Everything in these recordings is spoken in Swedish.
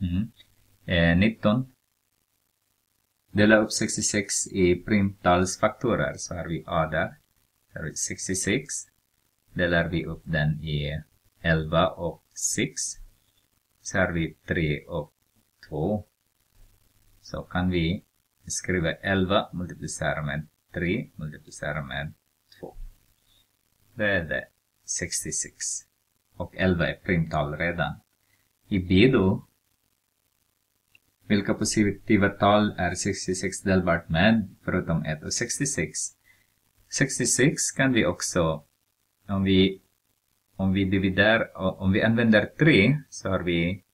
19. Dela upp 66 i primtalsfaktorer, så har vi A där. Så har vi 66. Delar vi upp den i 11 och 6. Så har vi 3 och 2. Så kan vi skriva 11 multiplicerat med 3 multiplicerat med 2. Det är det 66. Och 11 är primtal redan. I B då, vilka positiva tal är 66 delbart med förutom 1 och 66? 66 kan vi också, om vi använder 3 så har vi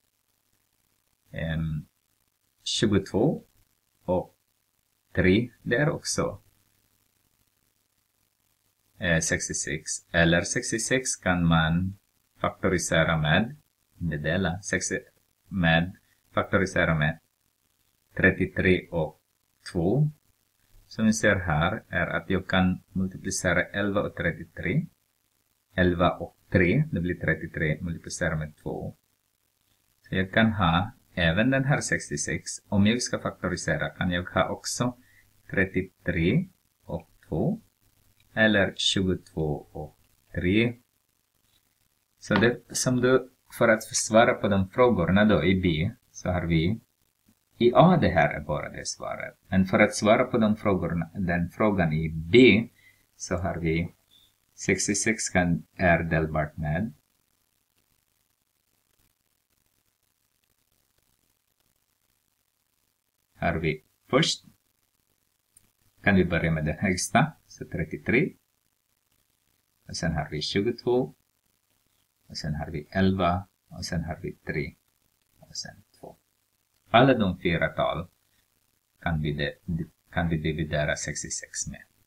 22 och 3 där också 66. Eller 66 kan man faktorisera med, faktorisera med 33 och 2. Som ni ser här är att jag kan multiplicera 11 och 33. 11 och 3, det blir 33 multiplicerat med 2. Så jag kan ha även den här 66. Om jag ska faktorisera kan jag ha också 33 och 2. Eller 22 och 3. Så det som du, för att svara på de frågorna då i B, så har vi i A det här är bara det svaret. Men för att svara på den frågan i B så har vi 66 är delbart med. Har vi först kan vi börja med den högsta, så 33. Och sen har vi 22. Och sen har vi 11. Och sen har vi 3. Och sen 2. Alla de 4 tal kan vi dividera 66 med.